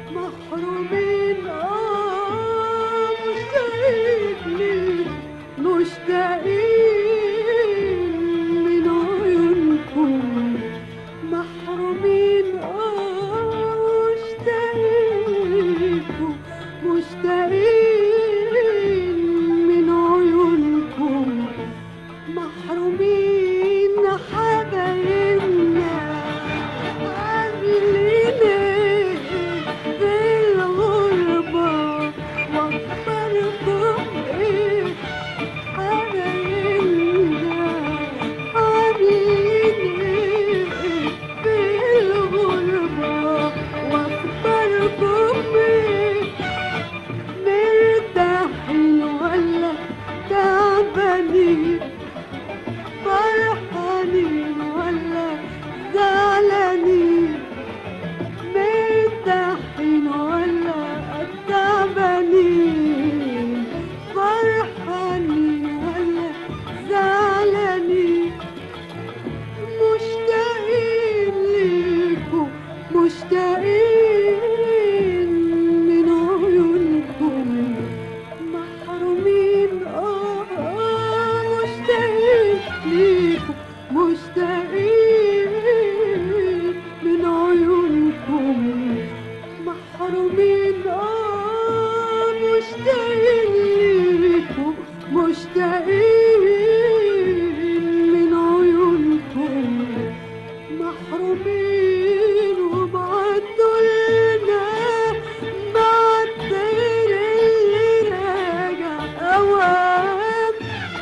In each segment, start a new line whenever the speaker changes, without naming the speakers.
محرومين مشتاقين ليك، مشتاقين من عيونكم. محرومين مشتاقين، مشتاقين من عيونكم. محرومين حبايبنا عاملين في الغربة، واخباركم ايه حبايبنا؟ عاملين ايه في الغربة، واخباركم ايه؟ مرتاحين ولا تعبانين؟ فرحانين ولا زعلانين؟ مرتاحين ولا تعبانين؟ فرحانين ولا زعلانين؟ مشتاقين ليكوا، مشتاقين من عيونكم. محرومين مشتاقين ليكوا، مشتاقين من عيونكم. محرومين مشتاقين ليكوا، مشتاقين من عيونكم. محرومين وبعتولنا بعتر اللي راجع أوام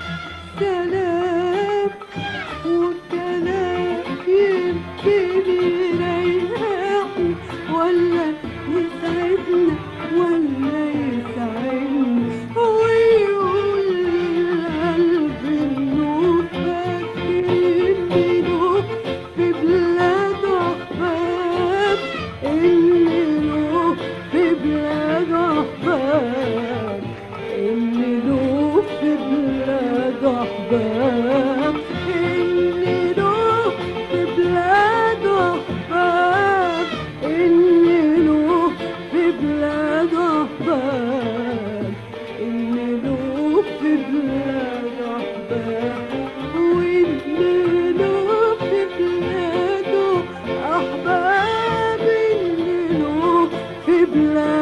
سلام وكلام يمكن يريحني ولا يسعدنا ولا يسعدني، ويقول القلب إنه فاكر إنه في بلاد أحباب، إنه في بلاد أحباب، إنه في بلاد أحباب، إنه في بلاد أحباب، إنه في بلاد أحباب، إنه في بلاد أحباب، وإنه في بلاد أحباب، إنه في بلاد